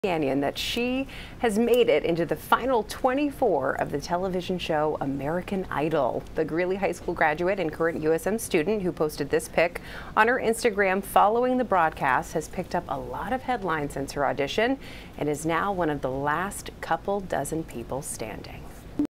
Gagnon that she has made it into the final 24 of the television show American Idol. The Greeley High School graduate and current USM student who posted this pic on her Instagram following the broadcast has picked up a lot of headlines since her audition and is now one of the last couple dozen people standing.